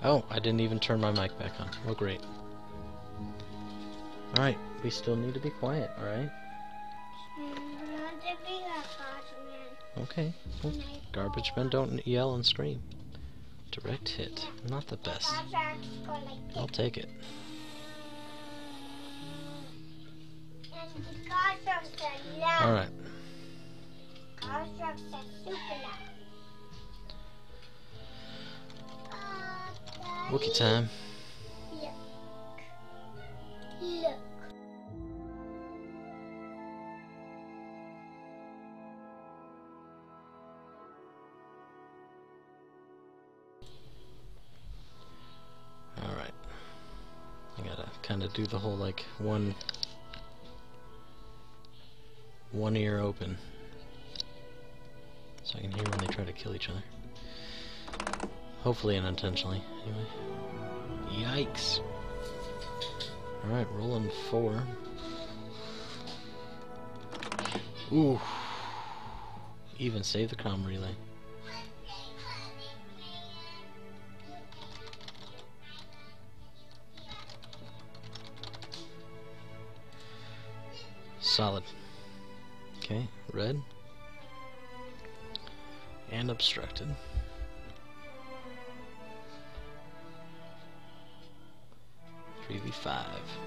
Oh, I didn't even turn my mic back on. Oh, great. Alright, we still need to be quiet, alright? Okay. Well, garbage men don't yell and scream. Direct hit. Not the best. I'll take it. Alright. Wookie time. Look. Alright. I gotta kinda do the whole like one ear open. So I can hear when they try to kill each other. Hopefully unintentionally. Anyway. Yikes. Alright, rolling 4. Ooh. Even save the comm relay. Solid. Okay, red. And obstructed. .3v5.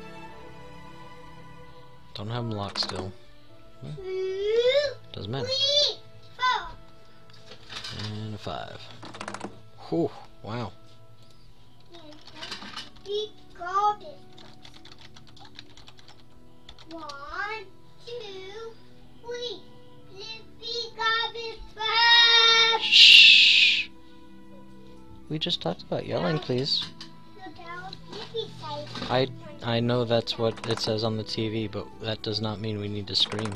Don't have them locked still. Doesn't matter. And a 5. Whew, wow. One, two, three. Shh. We just talked about yelling, please. I know that's what it says on the TV, but that does not mean we need to scream.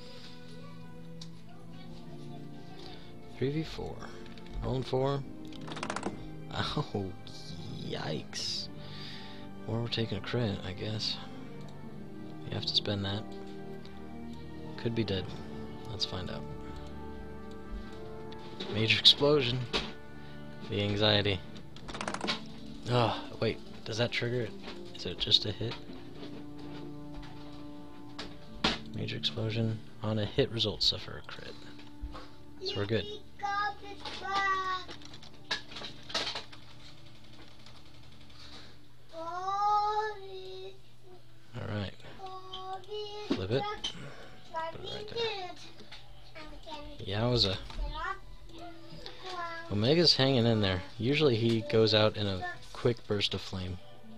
3v4. Rolling 4. Oh, yikes. Or we're taking a crit, I guess. You have to spend that. Could be dead. Let's find out. Major explosion. The anxiety. Oh, wait. Does that trigger it? Is it just a hit? Major explosion. On a hit, results suffer a crit. So we're good. Alright. Flip it. Put it right there. Yowza. Omega's hanging in there. Usually he goes out in a quick burst of flame.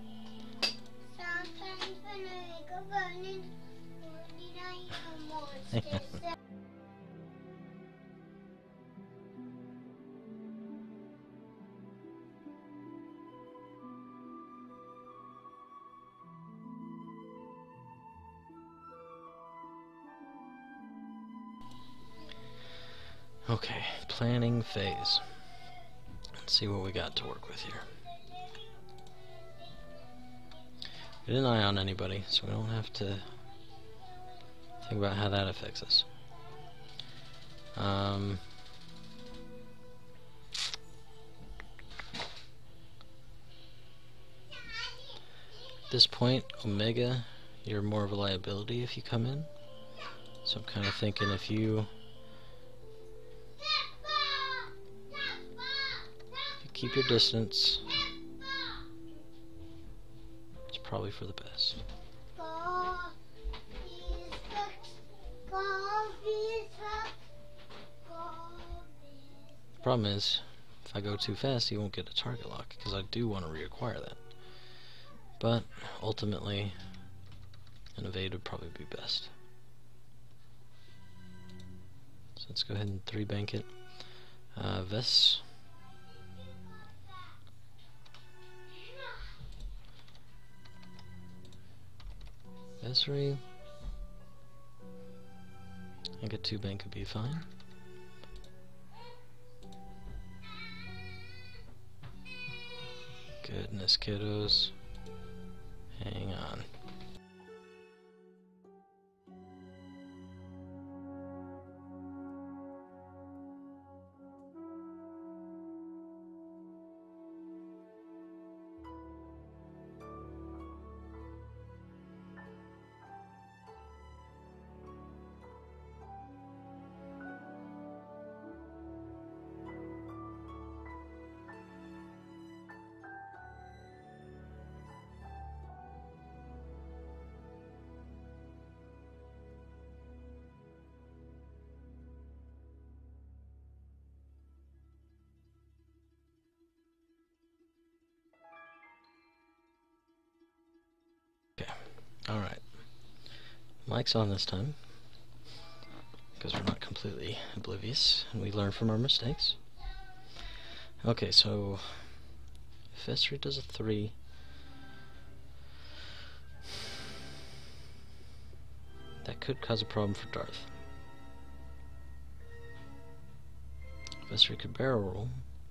Okay, planning phase. Let's see what we got to work with here. We didn't eye on anybody, so we don't have to think about how that affects us. At this point, Omega, you're more of a liability if you come in. So I'm kind of thinking if you keep your distance, it's probably for the best. The problem is, if I go too fast, you won't get a target lock, because I do want to reacquire that. But, ultimately, an evade would probably be best. So let's go ahead and 3-bank it. Vess. Vessery. I think a 2-bank would be fine. Goodness, kiddos. Hang on. Alright. Mike's on this time, because we're not completely oblivious, and we learn from our mistakes. Okay, so if S3 does a 3, that could cause a problem for Darth. If S3 could barrel roll,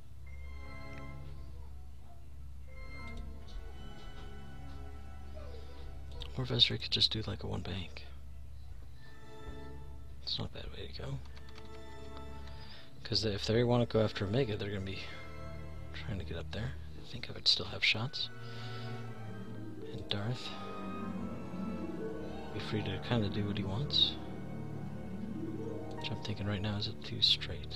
or if S3 could just do like a 1 bank. It's not a bad way to go. Because if they want to go after Omega, they're going to be trying to get up there. I think I would still have shots. And Darth be free to kind of do what he wants. Which I'm thinking right now is a 2 straight.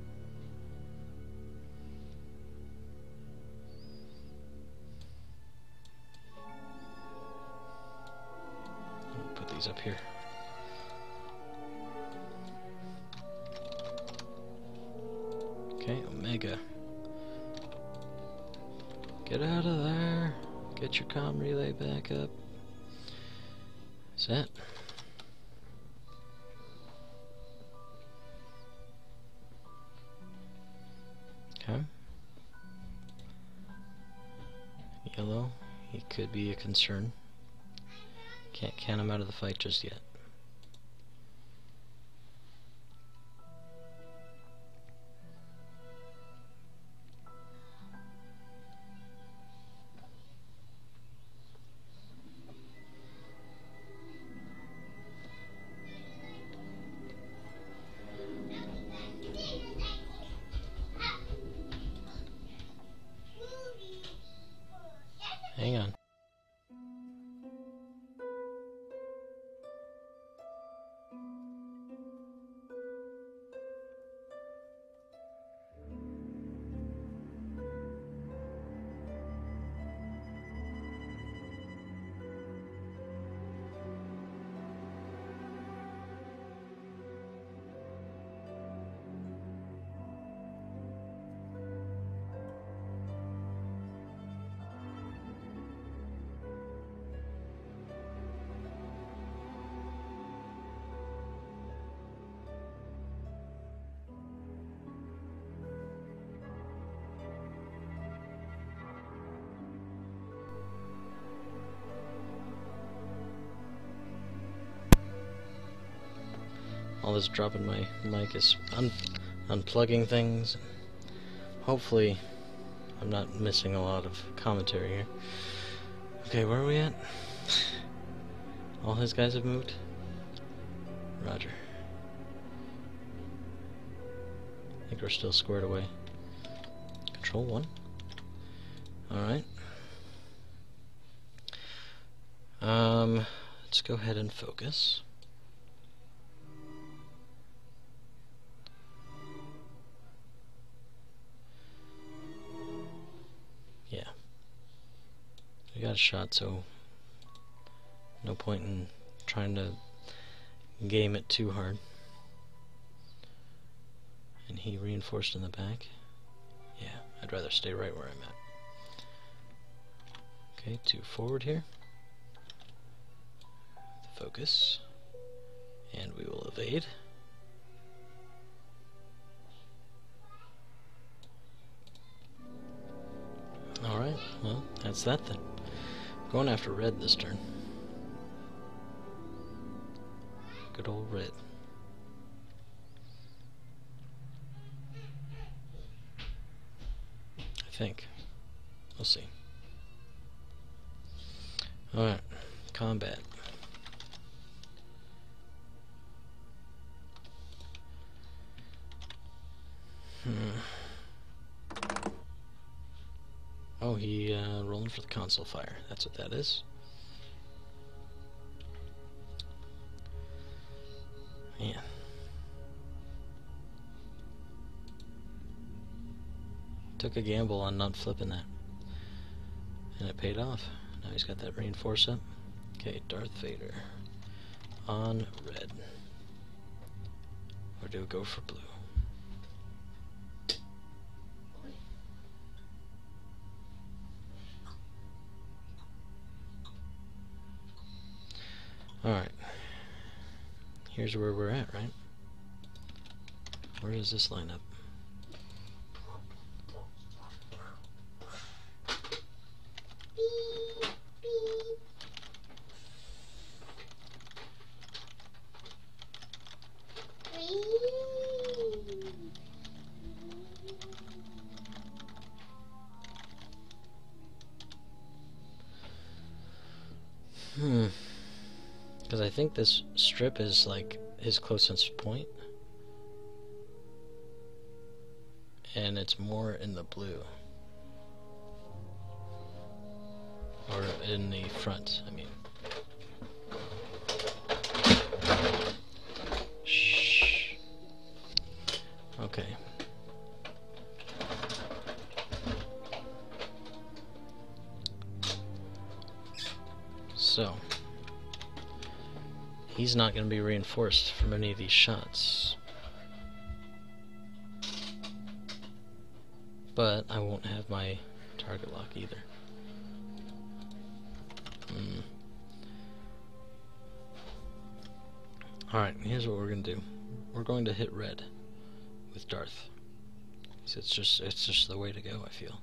Put these up here. Okay, Omega. Get out of there. Get your comm relay back up. Set. Okay. Yellow. He could be a concern. Can't count him out of the fight just yet. Hang on. All this dropping my mic is unplugging things. Hopefully I'm not missing a lot of commentary here. Okay, where are we at? All his guys have moved? Roger. I think we're still squared away. Control 1. Alright. Let's go ahead and focus. Yeah. We got a shot, so no point in trying to game it too hard. And he reinforced in the back. Yeah, I'd rather stay right where I'm at. Okay, 2 forward here. Focus. And we will evade. Alright, well, that's that then. Going after red this turn. Good old red. I think. We'll see. Alright, combat. Oh, he rolling for the console fire. That's what that is. Man. Took a gamble on not flipping that. And it paid off. Now he's got that reinforce up. Okay, Darth Vader. On red. Or do we go for blue? Alright. Here's where we're at, right? Where does this line up? Beep, beep. Because I think this strip is like his closest point. And it's more in the blue. Or in the front, I mean. Shh. Okay. So, he's not going to be reinforced from any of these shots. But I won't have my target lock either. Alright, here's what we're going to do. We're going to hit red with Darth. So it's just the way to go, I feel.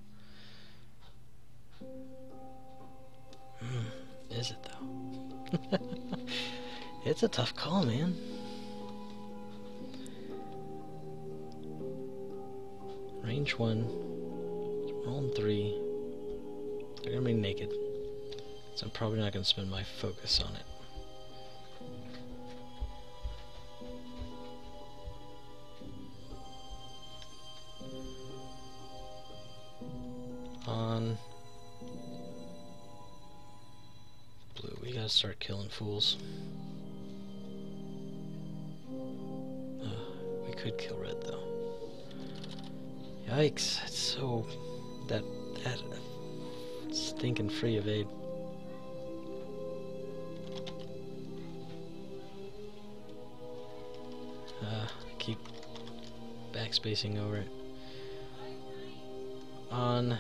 Is it though? It's a tough call, man. Range 1, rolling 3. They're gonna be naked, so I'm probably not gonna spend my focus on it. On blue, we gotta start killing fools. We could kill red though. Yikes! It's so that stinking free evade. Keep backspacing over it. On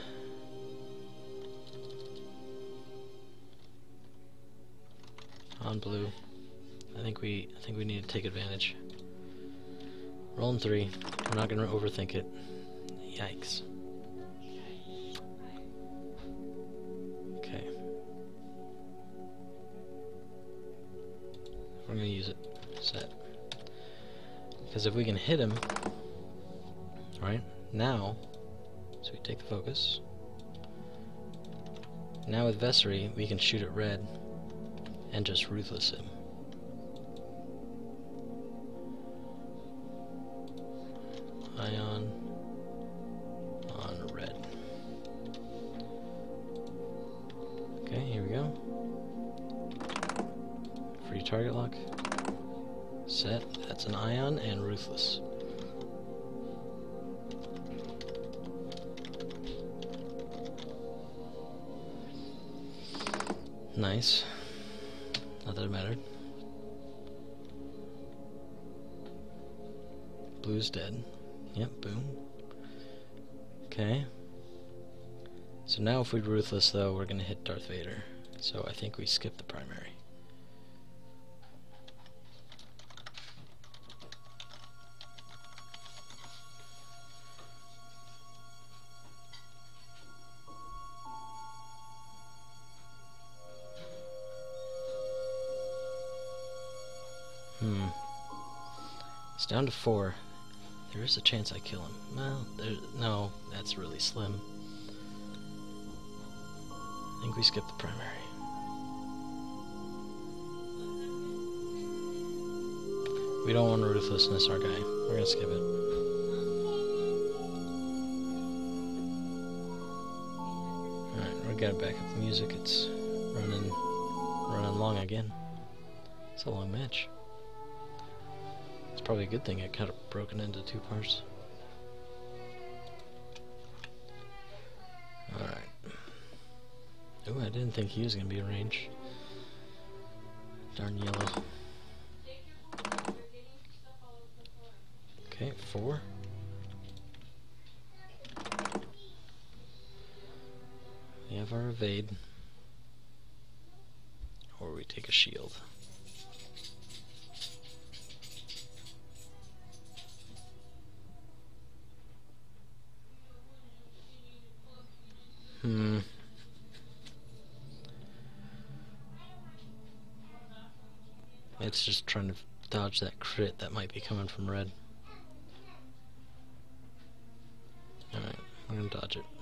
blue. I think we need to take advantage. Rolling 3. We're not gonna overthink it. Yikes. Okay. We're gonna use it. Set. Because if we can hit him, right now, so we take the focus. Now with Vessery, we can shoot at red and just ruthless him. Ion on red. Okay, here we go. Free target lock. Set. That's an ion and ruthless. Nice. Not that it mattered. Blue's dead. Yep, boom. Okay. So now if we ruthless though, we're gonna hit Darth Vader. So I think we skip the primary. It's down to 4. There is a chance I kill him. Well, no, that's really slim. I think we skip the primary. We don't want ruthlessness, our guy. We're gonna skip it. Alright, we gotta back up the music. It's running long again. It's a long match. It's probably a good thing it kind of broken into 2 parts. Alright. Ooh, I didn't think he was going to be in range. Darn yellow. Okay, 4. We have our evade. Or we take a shield. It's just trying to dodge that crit that might be coming from red. Alright, I'm gonna dodge it.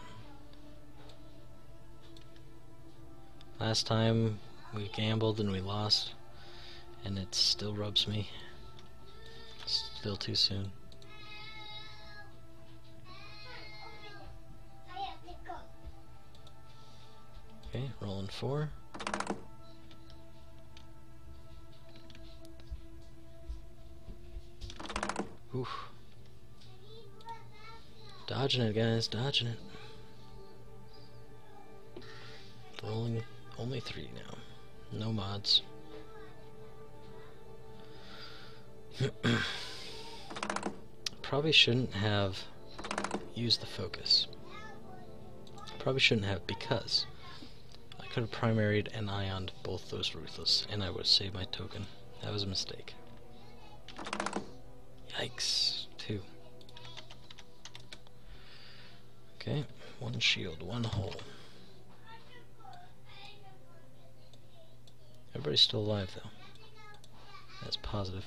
Last time we gambled and we lost, and it still rubs me. Still too soon. Okay, rolling 4. Oof. Dodging it, guys, dodging it. Rolling only 3 now. No mods. Probably shouldn't have used the focus. Probably shouldn't have, because I could have primaried and ioned both those Ruthless, and I would save my token. That was a mistake. Yikes. 2. Okay, 1 shield, 1 hole. Everybody's still alive, though. That's positive.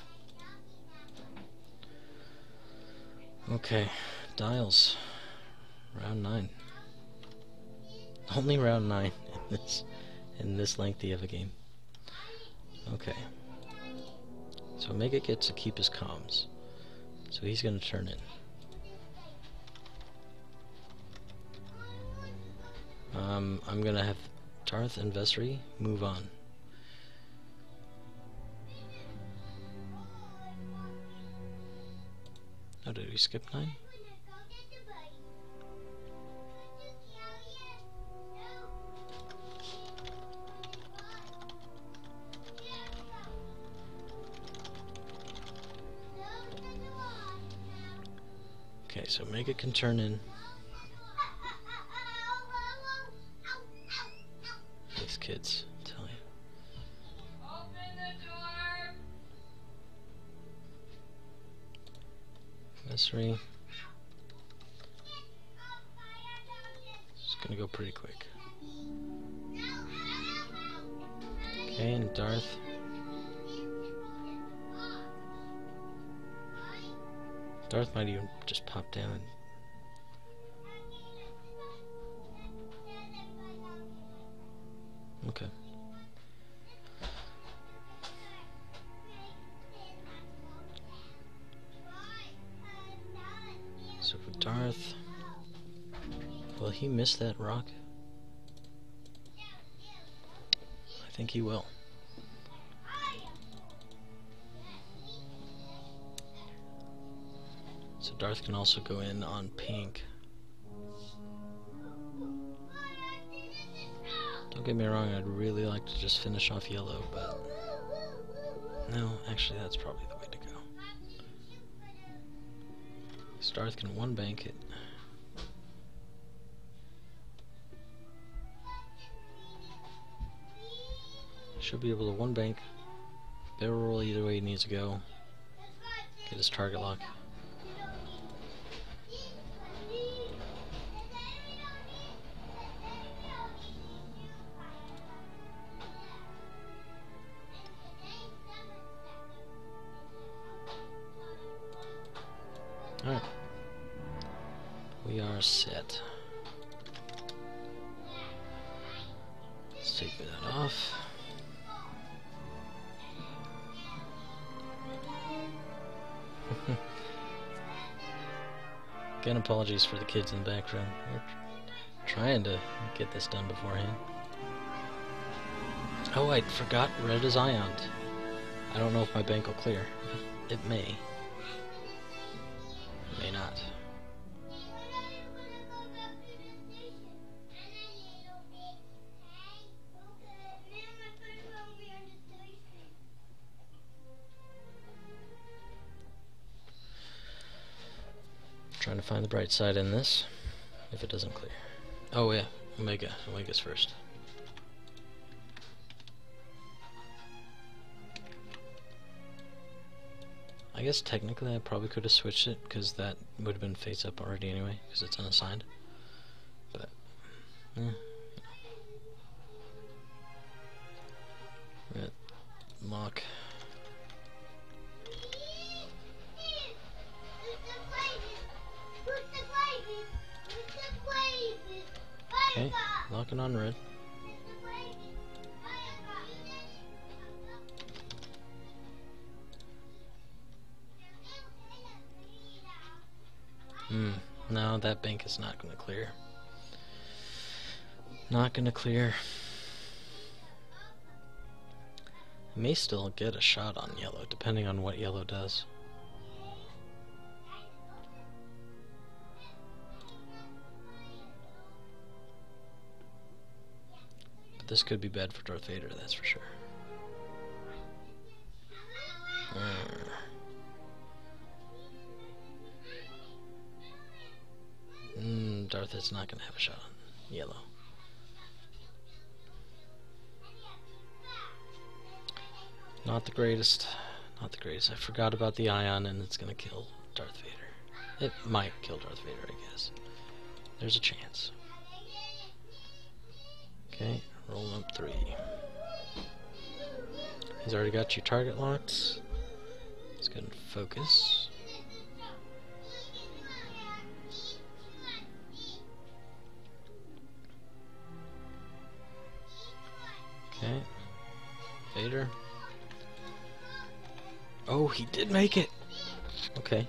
Okay, dials. Round 9. Only round 9 in this lengthy of a game. Okay. So Omega gets to keep his comms. So he's gonna turn in. I'm gonna have Darth and Vesri move on. Oh, did we skip 9? Okay, so Mega can turn in. These kids, I tell you. Open the door. Vesri. It's gonna go pretty quick. Okay, and Darth. Darth might even just pop down and... Okay. So for Darth... Will he miss that rock? I think he will. So Darth can also go in on pink. Don't get me wrong, I'd really like to just finish off yellow, but... No, actually that's probably the way to go. So Darth can 1 bank it. Should be able to 1 bank, barrel roll either way he needs to go, get his target lock. Alright. We are set. Let's take that off. Again, apologies for the kids in the background. We're trying to get this done beforehand. Oh, I forgot red is ioned. I don't know if my bank will clear. It may. It may not. Trying to find the bright side in this, if it doesn't clear. Oh yeah, Omega's first. I guess technically I probably could have switched it, because that would have been face up already anyway, because it's unassigned. But Red lock. Okay, locking on red. No, that bank is not going to clear. Not going to clear. I may still get a shot on yellow, depending on what yellow does. But this could be bad for Darth Vader, that's for sure. Darth is not going to have a shot on yellow. Not the greatest. Not the greatest. I forgot about the ion and it's going to kill Darth Vader. It might kill Darth Vader, I guess. There's a chance. Okay, roll up 3. He's already got your target locked. Let's go and focus. Okay. Vader. Oh, he did make it! Okay.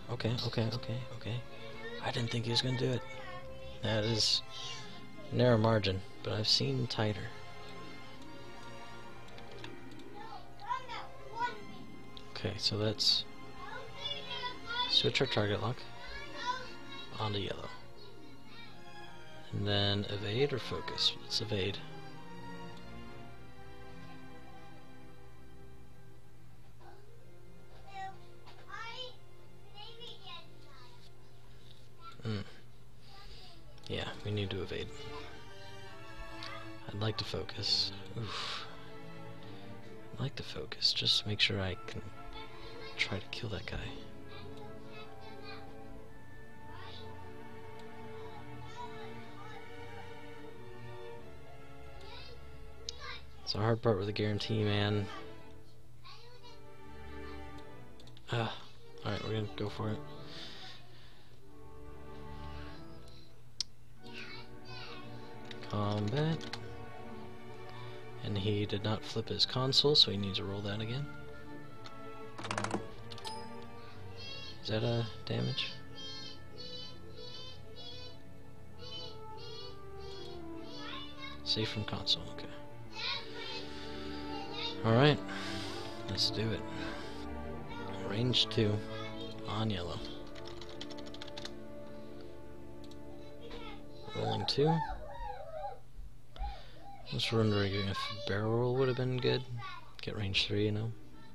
I didn't think he was gonna do it. That is narrow margin, but I've seen tighter. Okay, so let's switch our target lock onto yellow. And then evade or focus? Let's evade. Yeah, we need to evade. I'd like to focus. Oof. I'd like to focus, just to make sure I can try to kill that guy. It's a hard part with a guarantee, man. Alright, we're gonna go for it. Combat. And he did not flip his console, so he needs to roll that again. Is that a damage? Safe from console, okay. Alright, let's do it. Range 2 on yellow. Rolling 2. I was wondering if barrel roll would have been good. Get range 3, you know.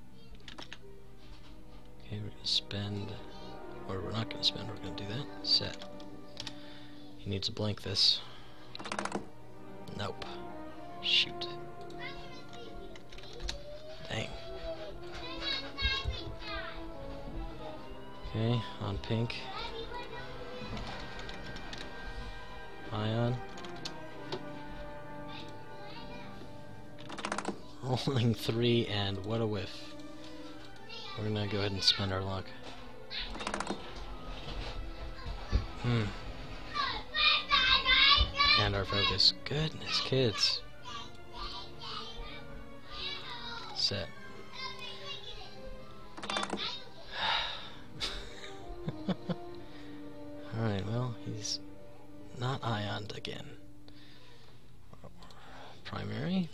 Okay, we're gonna spend, or we're not gonna spend, we're gonna do that. Set. He needs to blink this. Nope. Shoot. Dang. Okay, on pink. Ion. Rolling 3, and what a whiff. We're gonna go ahead and spend our luck. And our focus. Goodness, kids. Set. Alright, well, he's not ioned again. Primary.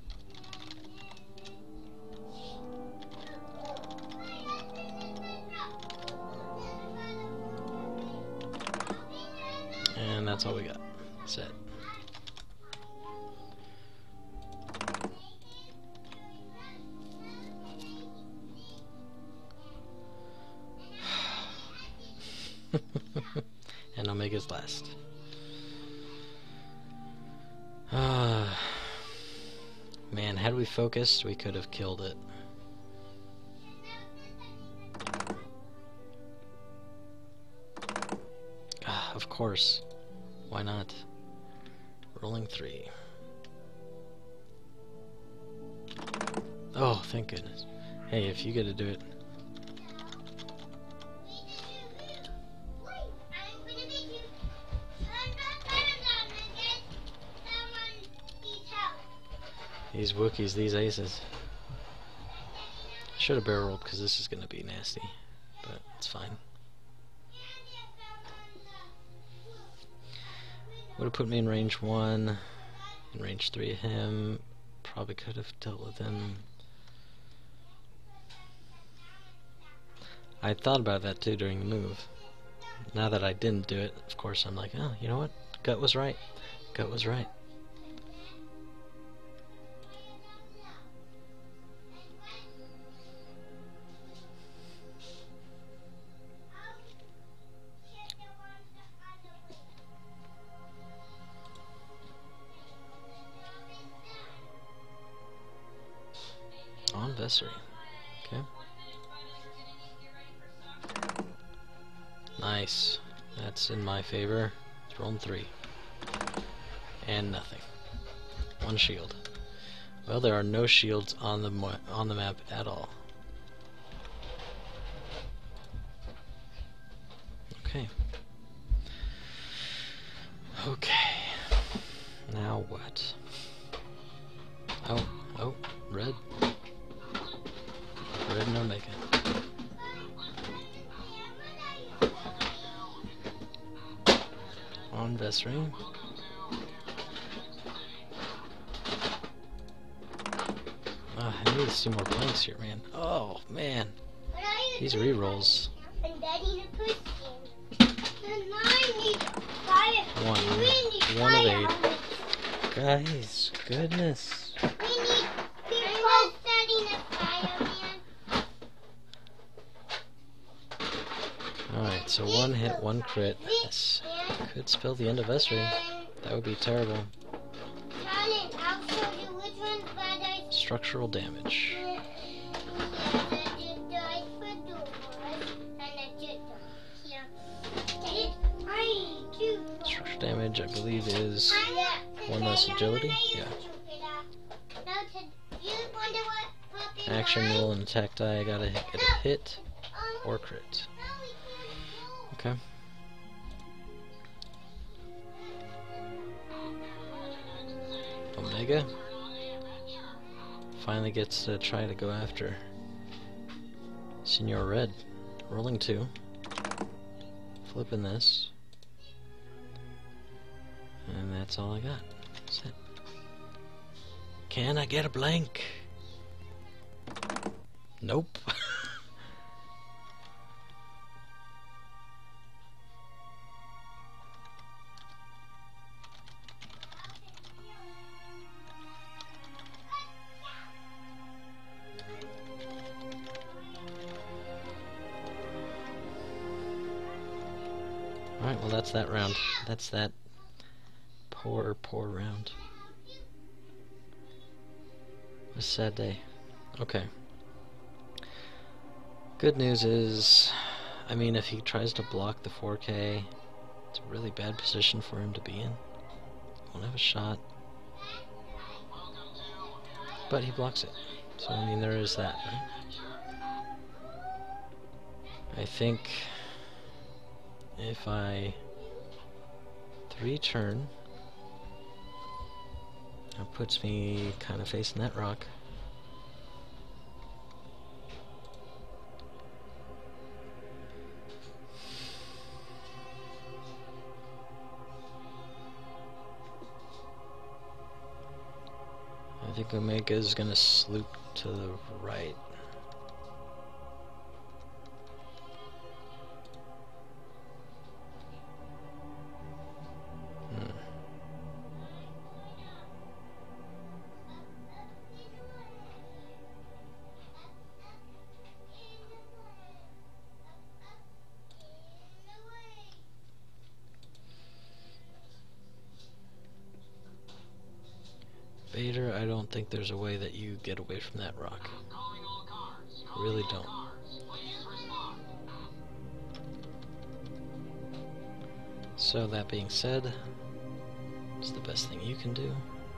And that's all we got. Set. And Omega's last. Man, had we focused, we could have killed it. Of course. Why not? Rolling 3. Oh, thank goodness. Hey, if you get to do it. These Wookiees, these aces. Should have barrel rolled because this is going to be nasty, but it's fine. Would have put me in range 1, in range 3 of him. Probably could have dealt with him. I thought about that too during the move. Now that I didn't do it, of course, I'm like, oh, you know what? Gut was right. Gut was right. On Vessery. Okay. Nice. That's in my favor. It's rolling 3. And nothing. 1 shield. Well, there are no shields on the map at all. Okay. Okay. Now what? Oh, red. Red and Omega. On Vessery. I need to see more blanks here, man. Oh, man. These rerolls. One of 8. Guys, goodness. Alright, so 1 hit, 1 crit. This could spell the end of Vessery. That would be terrible. Structural damage. Structural damage, I believe, is 1 less agility. Yeah. Action roll and attack die. I gotta get a hit or crit. Okay. Omega finally gets to try to go after Senor Red. Rolling 2. Flipping this. And that's all I got. That's it. Can I get a blank? Nope. Alright, well that's that round. That's that poor round. A sad day. Okay. Good news is, I mean, if he tries to block the 4K, it's a really bad position for him to be in. Won't have a shot. But he blocks it. So, I mean, there is that, right? I think if I 3-turn, that puts me kind of facing that rock. I think Omega is going to sloop to the right. Vader, I don't think there's a way that you get away from that rock. Really don't. So that being said, It's the best thing you can do.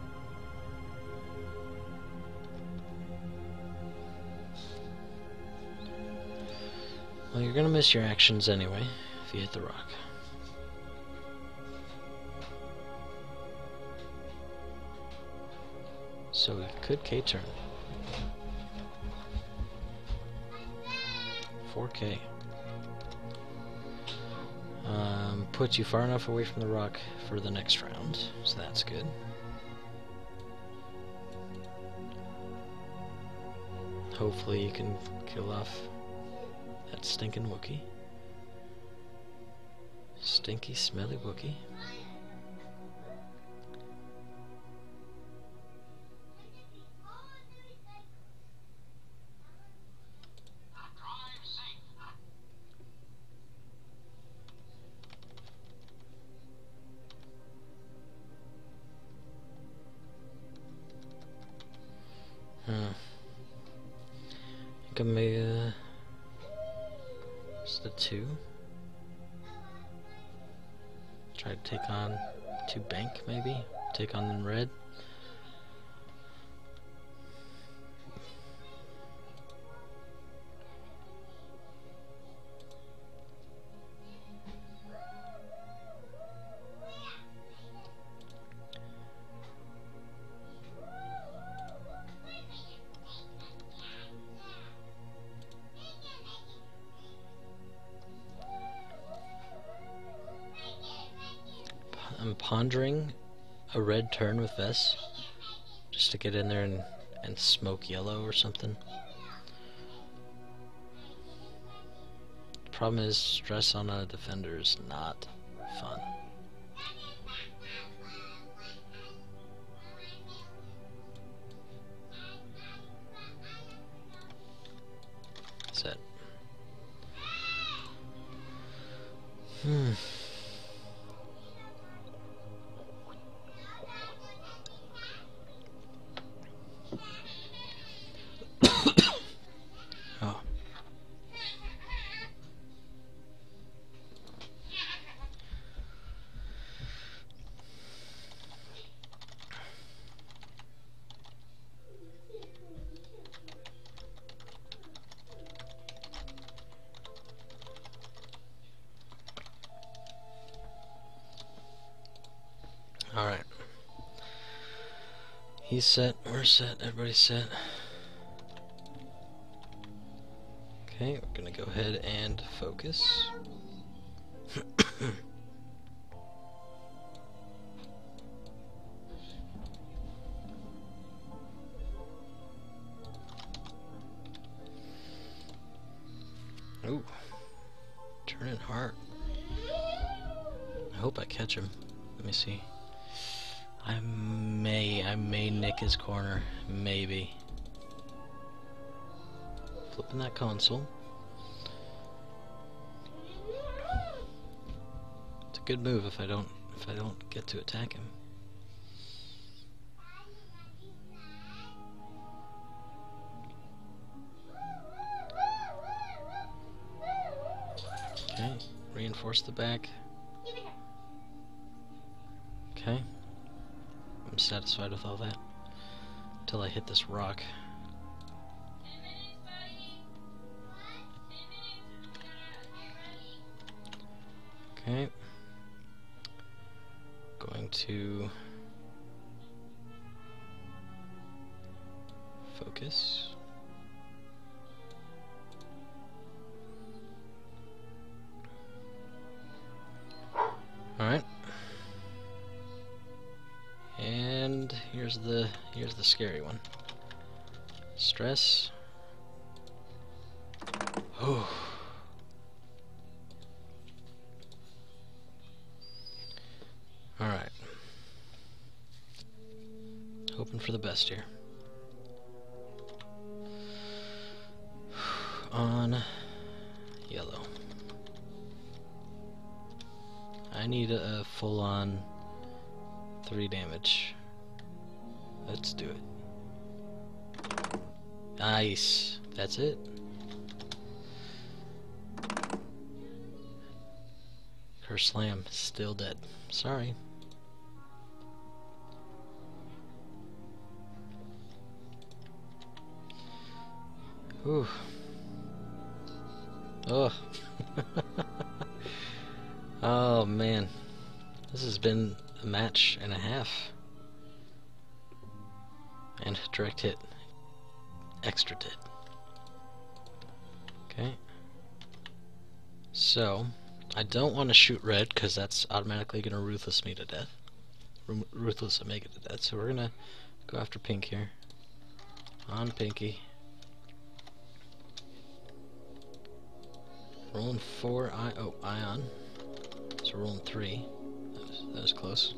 Well, you're gonna miss your actions anyway if you hit the rock. So we could K-turn. 4K. Puts you far enough away from the rock for the next round, so that's good. Hopefully you can kill off that stinking Wookiee. Stinky, smelly Wookiee. I think I may, it's the 2. Try to take on 2 bank, maybe? Take on them red. I'm pondering a red turn with Vess, just to get in there and smoke yellow or something. The problem is, stress on a defender is not fun. Set. Oh. Alright. He's set, we're set, everybody's set. Okay, we're gonna go ahead and focus. Ooh. Turning hard. I hope I catch him. Let me see. I may nick his corner. Maybe. Flipping that console. It's a good move if I don't get to attack him. Okay, reinforce the back. Okay. I'm satisfied with all that. Until I hit this rock. 10 minutes, buddy. 10 minutes. Okay. Going to focus. Alright. And here's the scary one. Stress. Oh. Alright. Hoping for the best here. On yellow. I need a full-on 3 damage. Let's do it. Nice. That's it. Her slam still dead. Sorry. Whew. Ugh. Oh man. This has been a match and a half. And direct hit. Extra hit. Okay. So, I don't want to shoot red because that's automatically going to ruthless me to death. Ruthless Omega to death. So we're going to go after pink here. On pinky. Rolling 4 ion. So rolling 3. That was close.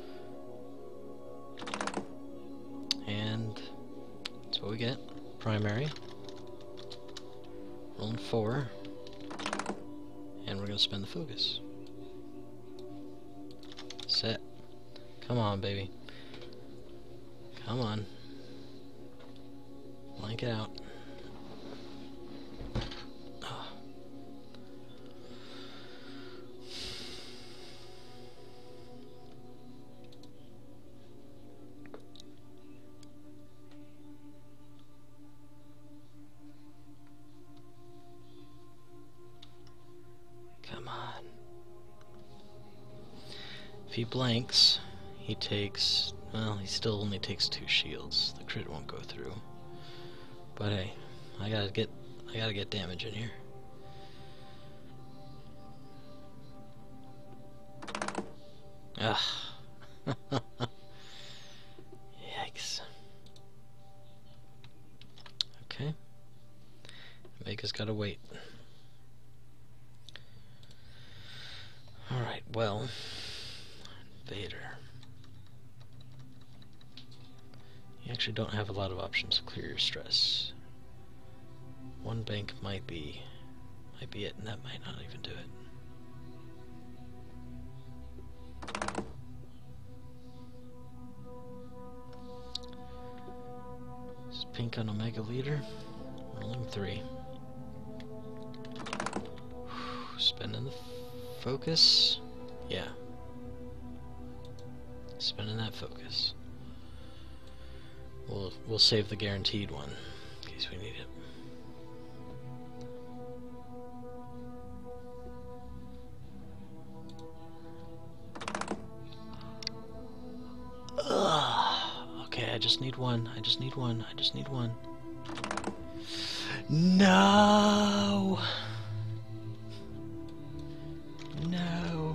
And that's what we get. Primary. Rolling 4. And we're gonna spend the focus. Set. Come on, baby. Come on. Blank it out. Oh. Come on. If he blanks, he takes, well, he still only takes 2 shields. The crit won't go through. But hey, I gotta get damage in here. Ah. Yikes. Okay. Omega's gotta wait. Alright, well, Vader. You actually don't have a lot of options to clear your stress. One bank might be it, and that might not even do it. This is pink on Omega Leader. Rolling 3. Spending the focus. Yeah. Spending that focus. We'll save the guaranteed one in case we need it. Ugh. Okay, I just need one. I just need one. I just need one. No. No.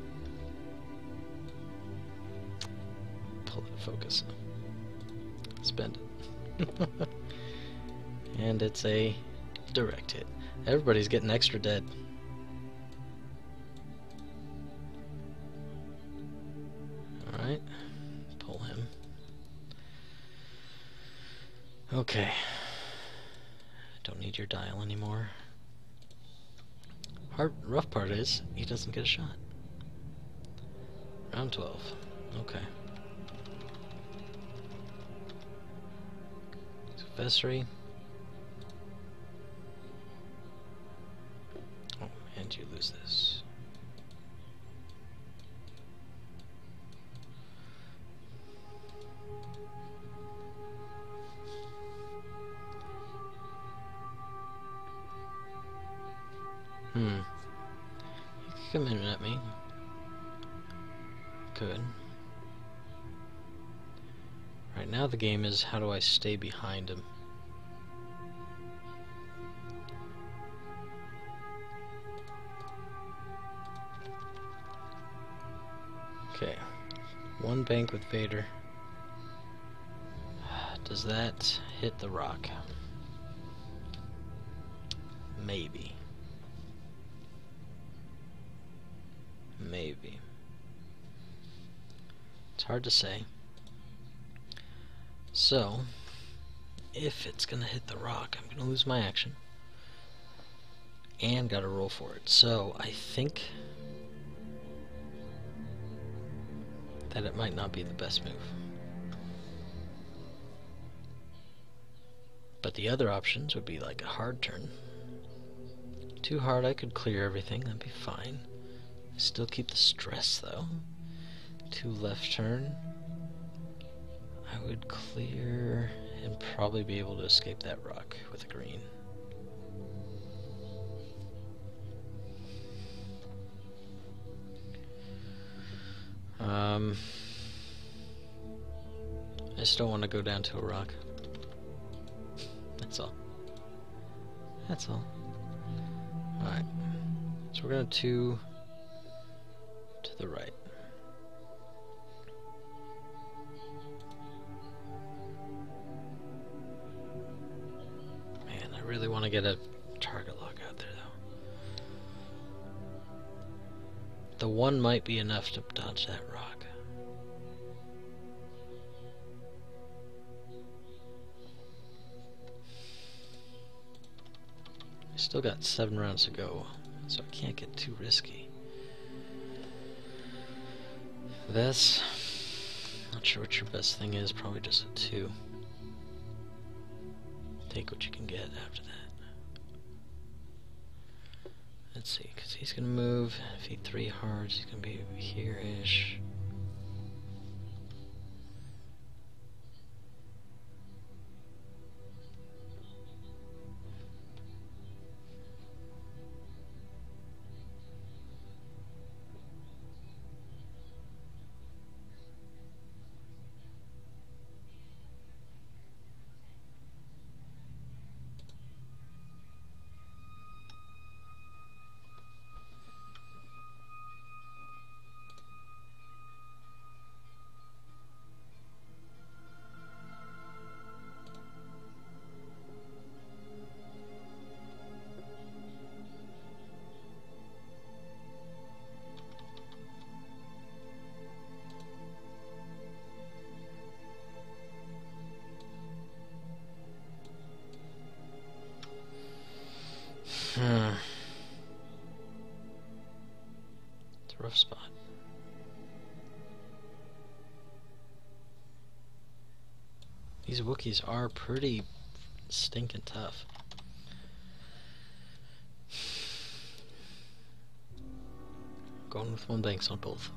Pull that focus. Spend it. And it's a direct hit. Everybody's getting extra dead. Alright. Pull him. Okay. Don't need your dial anymore. Rough part is, he doesn't get a shot. Round 12. Okay. Vessery. Oh, and you lose this. You could come in at me. Good. Right now the game is, how do I stay behind him? Okay. One bank with Vader. Does that hit the rock? Maybe. Maybe. It's hard to say. So, if it's gonna hit the rock, I'm gonna lose my action. And gotta roll for it. So, I think that it might not be the best move. But the other options would be like a hard turn. Too hard, I could clear everything, that'd be fine. Still keep the stress though. 2 left turn. I would clear and probably be able to escape that rock with a green. I just don't want to go down to a rock. That's all. That's all. Alright. So we're going to the right. Man, I really want to get a target lock out there, though. The one might be enough to dodge that rock. I still got 7 rounds to go, so I can't get too risky. This, not sure what your best thing is, probably just a 2. Take what you can get after that. Let's see, because he's going to move. If he 3 hards, he's going to be here-ish. It's a rough spot. These Wookiees are pretty stinking tough. Going with 1 banks on both.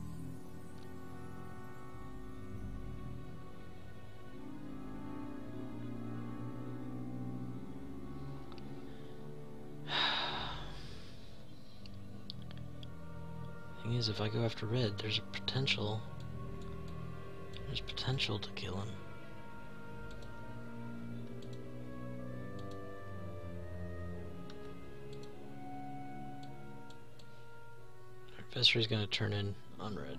Thing is, if I go after red, there's potential to kill him. Vessery's gonna turn in on red.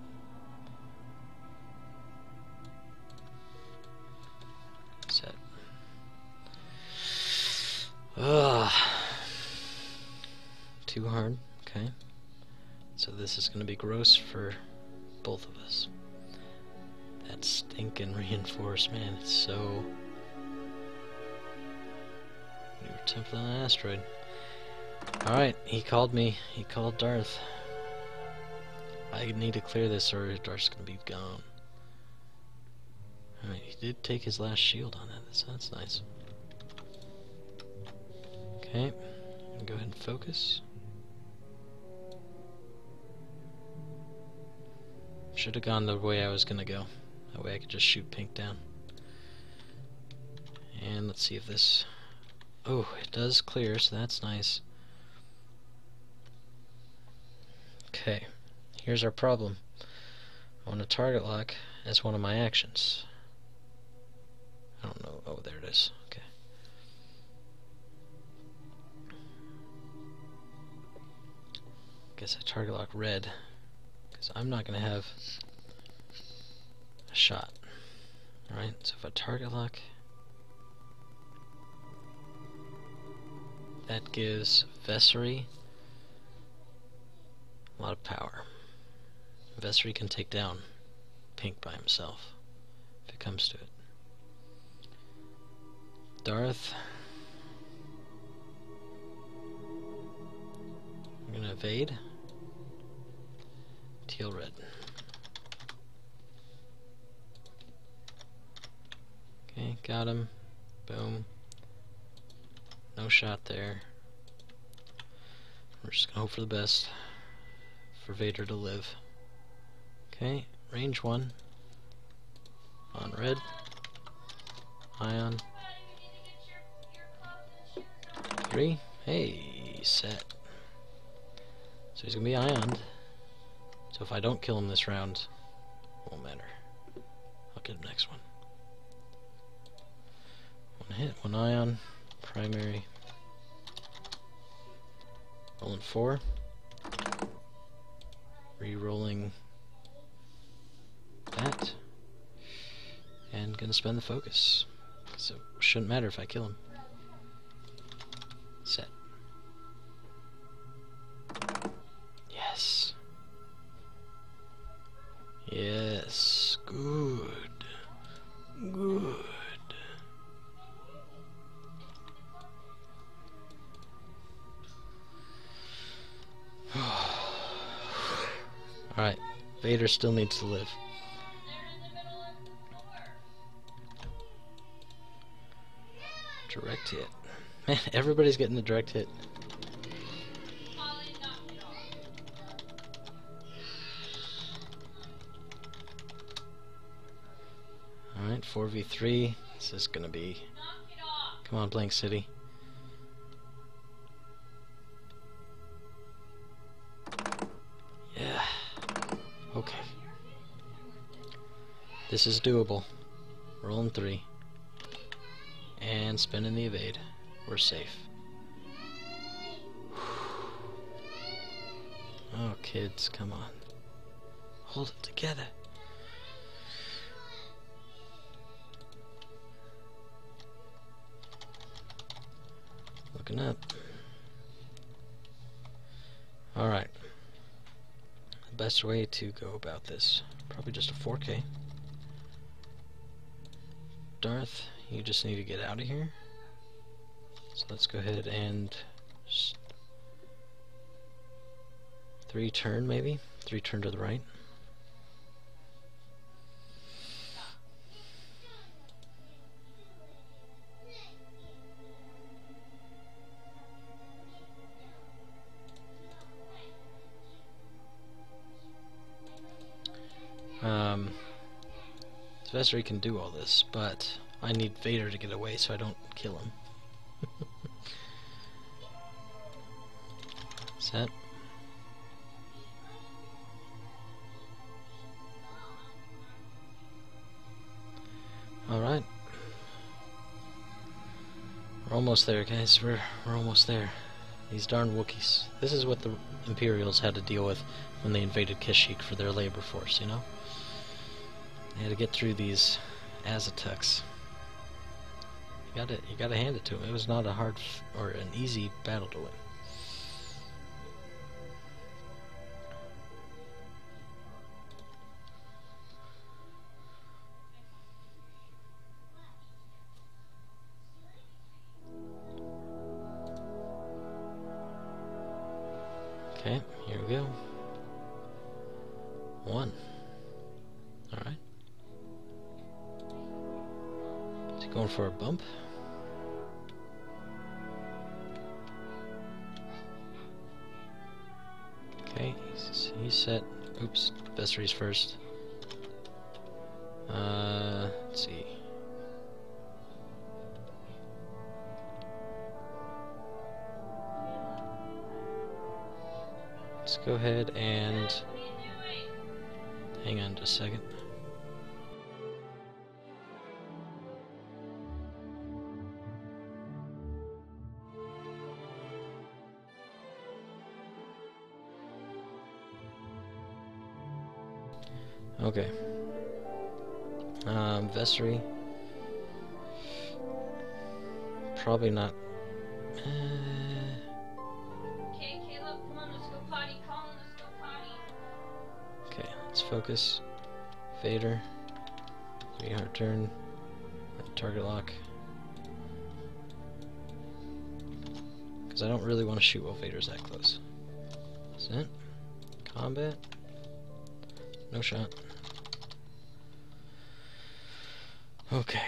Set. Ugh. Too hard. Okay. So this is gonna be gross for both of us. That stinking reinforce, man. It's so. We were tempted on an asteroid. Alright, he called me. He called Darth. I need to clear this or Darth's gonna be gone. Alright, he did take his last shield on that, so that's nice. Okay, go ahead and focus. Should have gone the way I was gonna go. That way I could just shoot pink down. And let's see if this... Oh, it does clear, so that's nice. Okay. Here's our problem. I want a target lock as one of my actions. I don't know. Oh, there it is. Okay. Guess I target lock red, because I'm not going to have a shot. Alright, so if I target lock, that gives Vessery a lot of power. Vessery can take down pink by himself, if it comes to it. Darth, I'm gonna evade. Teal red. Okay, got him. Boom. No shot there. We're just gonna hope for the best for Vader to live. Okay, range 1 on red. Ion. 3. Hey, set. So he's gonna be ioned. So if I don't kill him this round, Won't matter. I'll get him next one. One hit, one ion, primary. Rolling 4. Re-rolling that. And gonna spend the focus. So it shouldn't matter if I kill him. Set. Yes. Yes. Good. Good. Alright. Vader still needs to live. Direct hit. Man, everybody's getting the direct hit. Alright, 4v3. This is gonna be... Come on, Blank City. Yeah. Okay. This is doable. Rolling 3. And spinning the evade. We're safe. Oh, kids, come on. Hold it together. Looking up. Alright. The best way to go about this. Probably just a 4K. Darth, you just need to get out of here. So let's go ahead and... 3 turn, maybe? 3 turn to the right. Vessery can do all this, but I need Vader to get away so I don't kill him. Set. Alright. We're almost there, guys. We're almost there. These darn Wookiees. This is what the Imperials had to deal with when they invaded Kashyyyk for their labor force, you know? They had to get through these Aztecs. You gotta hand it to them. It was not a hard or an easy battle to win. Okay, here we go. 1. Alright. Is he going for a bump? Okay, he's set. Oops, Vessery's first. Let's see. Let's go ahead and... Hang on just a second. Okay. Vessery. Probably not. Okay, Caleb, come on, let's go potty. Colin, let's go potty. Okay, let's focus. Vader. 3-hard turn. Target lock. Because I don't really want to shoot while Vader's that close. Set. Combat. No shot. Okay.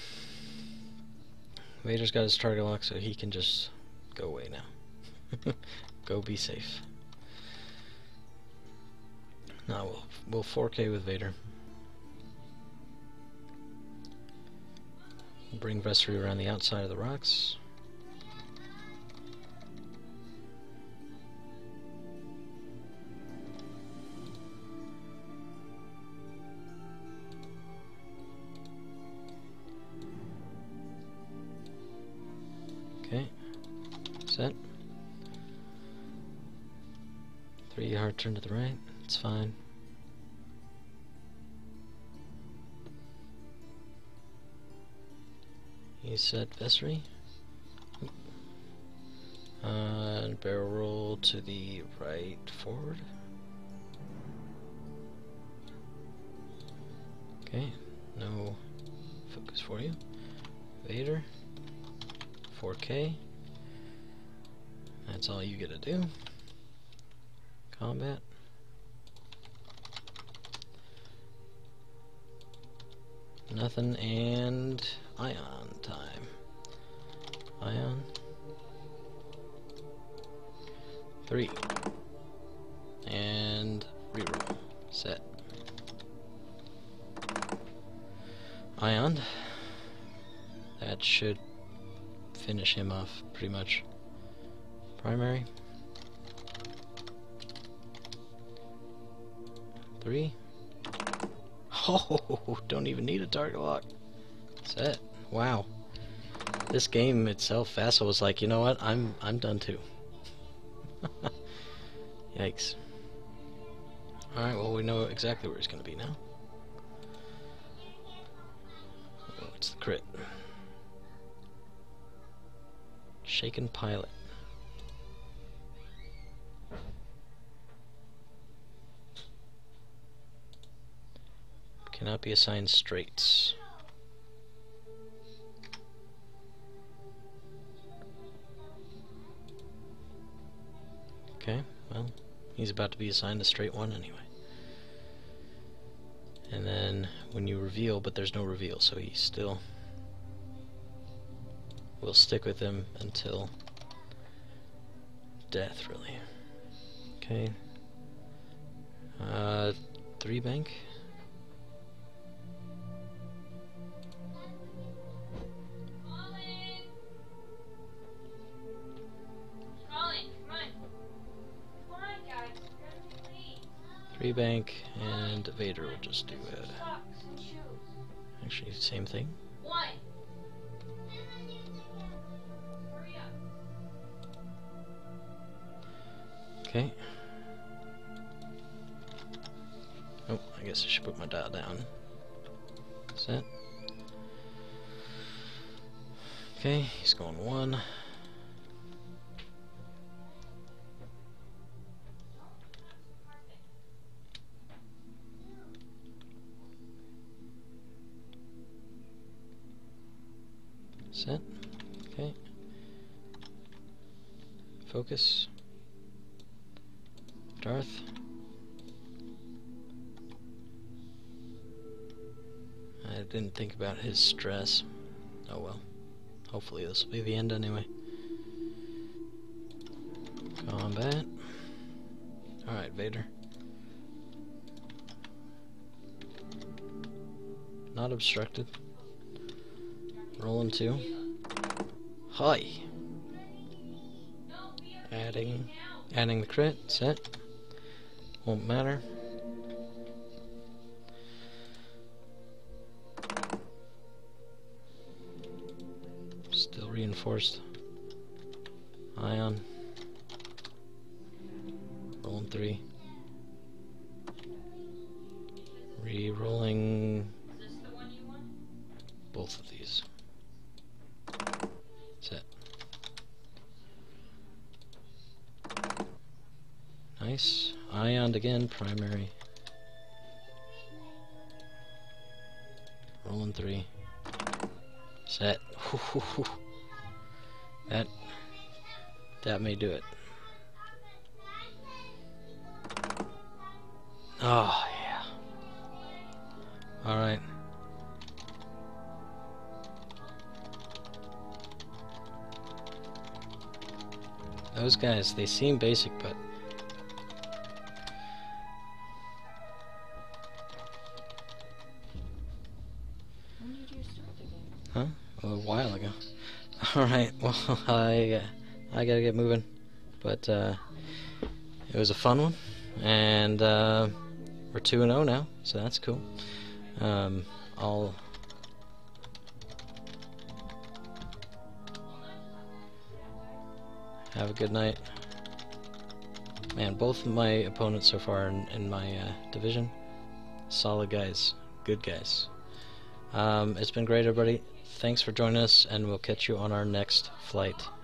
Vader's got his target lock, so he can just go away now. Go be safe. Now we'll 4K with Vader. Bring Vessery around the outside of the rocks. Okay. Set. 3 hard turn to the right. It's fine. He's set Vessery. And barrel roll to the right forward. Okay, no focus for you. Vader. 4K. That's all you get to do. Combat. Nothing, and Ion time. Ion. 3. And reroll. Set. Ion. That should finish him off pretty much. Primary. 3. Oh, don't even need a target lock. Set. Wow. This game itself, Vassal was like, you know what? I'm done too. Yikes. Alright, well we know exactly where he's gonna be now. Oh, it's the crit. Shaken Pilot. Cannot be assigned straights. Okay, well, he's about to be assigned a straight one anyway. And then when you reveal, but there's no reveal, so he still will stick with him until death, really. Okay. 3 bank. Three bank, and Vader will just do it. Actually, same thing. Okay. Oh, I guess I should put my dial down. Set. Okay, he's going 1. Set. Okay. Focus. Darth. I didn't think about his stress. Oh well. Hopefully this will be the end anyway. Combat. Alright, Vader. Not obstructed. Rolling 2. Hi. Adding the crit. Set. Won't matter. Still reinforced. Ion. Rolling 3. Re-rolling both of these. Set. Nice. Ioned again, primary. Rolling 3. Set. That may do it. Oh yeah. Alright. Those guys, they seem basic, but when did you start the game? huh? A while ago. Alright, well, I gotta get moving. But, it was a fun one. And, we're 2-0 now, so that's cool. Have a good night. Man, both of my opponents so far in my division, solid guys, good guys. It's been great, everybody. Thanks for joining us, and we'll catch you on our next flight.